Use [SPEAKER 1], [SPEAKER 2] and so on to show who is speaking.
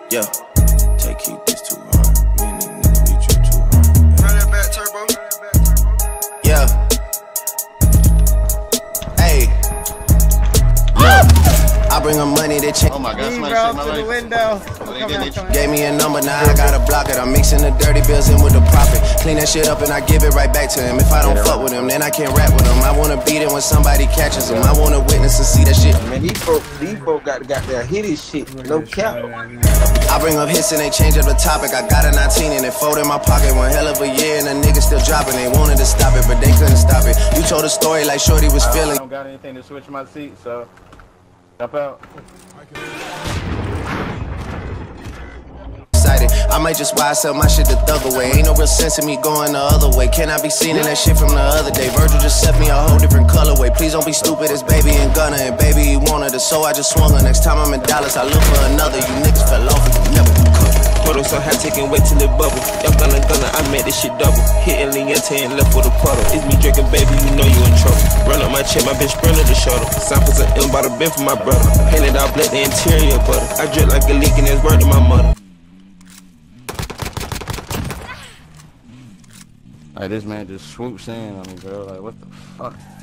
[SPEAKER 1] Yeah, take keep this too hard. Me and these niggas, we trip too hard.
[SPEAKER 2] Run that back turbo.
[SPEAKER 1] Yeah. Hey. Look, I bring her money to change.
[SPEAKER 3] Oh my God, somebody
[SPEAKER 4] bro,
[SPEAKER 3] shit my
[SPEAKER 4] to the
[SPEAKER 3] life.
[SPEAKER 4] window.
[SPEAKER 1] Gave me a number, now I gotta block it. I'm mixing the dirty bills in with the profit. Clean that shit up and I give it right back to him. If I don't fuck with him, then I can't rap with him. I wanna beat it when somebody catches him. I wanna witness and see that shit.
[SPEAKER 5] Man, these folk got there hit his shit, no cap.
[SPEAKER 1] I bring up hits and they change up the topic. I got a 19 and it fold in my pocket. One hell of a year and the niggas still dropping. They wanted to stop it, but they couldn't stop it. You told a story like Shorty was feeling.
[SPEAKER 3] I don't got anything to switch my seat, so step out.
[SPEAKER 1] I might just why I sell my shit the thug away. Ain't no real sense in me going the other way. Can I be seen in that shit from the other day? Virgil just set me a whole different colorway. Please don't be stupid, it's baby and Gunna. And baby, he wanted it, so I just swung her. Next time I'm in Dallas, I look for another. You niggas fell off and you never could.
[SPEAKER 6] Photo so high, taking wait till it bubble. Y'all gonna, I made this shit double. Hitting Liente and left with a puddle. It's me drinking, baby, you know you in trouble. Run up my check, my bitch sprinter the shuttle. Samples of M by the bin for my brother. Painted out black, the interior butter. I drip like a leak and it's word to my mother.
[SPEAKER 3] Like, this man just swoops in on me, bro. Like, what the fuck?